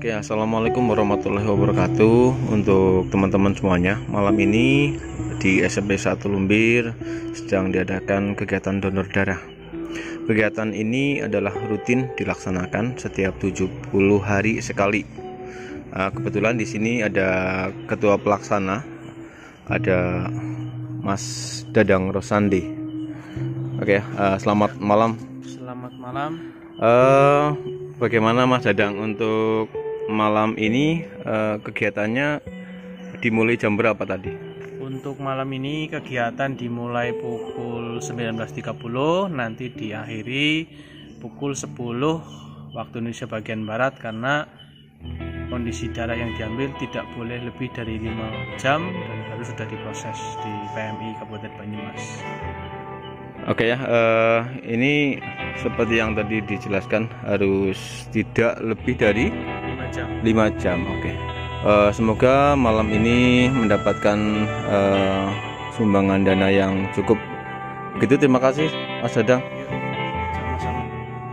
Oke, assalamualaikum warahmatullahi wabarakatuh. Untuk teman-teman semuanya, malam ini di SMP 1 Lumbir sedang diadakan kegiatan donor darah. Kegiatan ini adalah rutin dilaksanakan setiap 70 hari sekali. Kebetulan di sini ada ketua pelaksana, ada Mas Dadang Rosandi. Oke, selamat malam. Selamat malam. Bagaimana Mas Dadang untuk malam ini, kegiatannya dimulai jam berapa tadi? Untuk malam ini kegiatan dimulai pukul 19.30, nanti diakhiri pukul 10 waktu Indonesia bagian Barat, karena kondisi darah yang diambil tidak boleh lebih dari 5 jam dan harus sudah diproses di PMI Kabupaten Banyumas. Oke ya, ini seperti yang tadi dijelaskan harus tidak lebih dari 5 jam. Oke. Semoga malam ini mendapatkan sumbangan dana yang cukup. Begitu, terima kasih Mas Dadang. Sama-sama.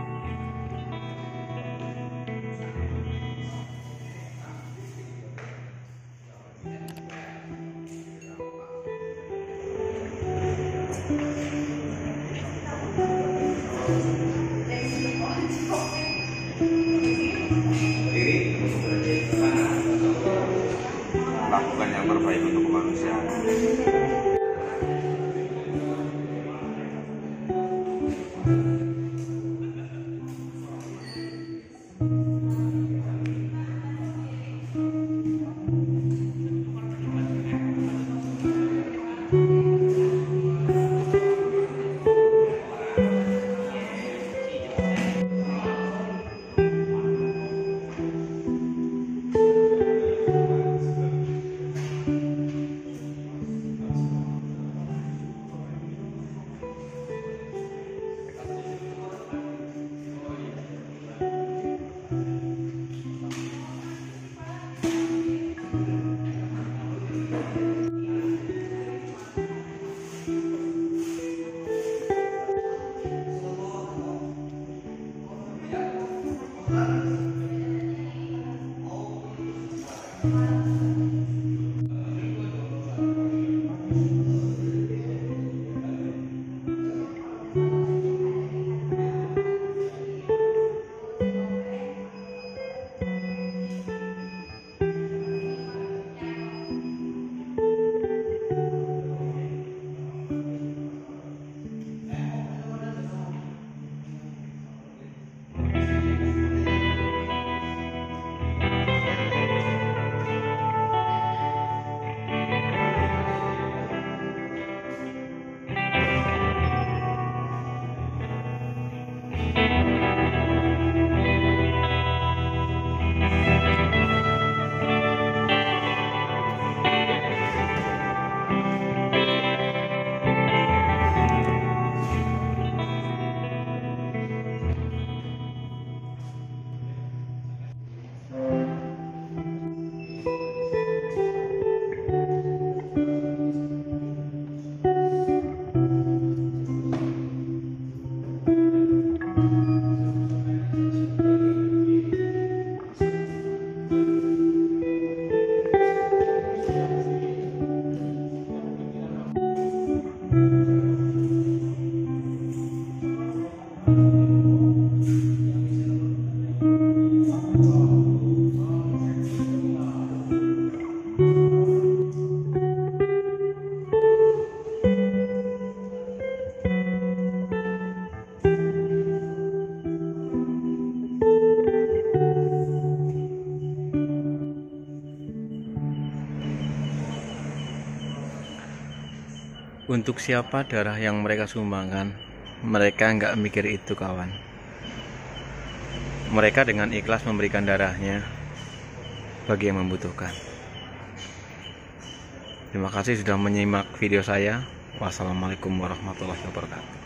Lakukan yang terbaik untuk kemanusiaan. Untuk siapa darah yang mereka sumbangkan, mereka nggak mikir itu, kawan. Mereka dengan ikhlas memberikan darahnya bagi yang membutuhkan. Terima kasih sudah menyimak video saya. Wassalamualaikum warahmatullahi wabarakatuh.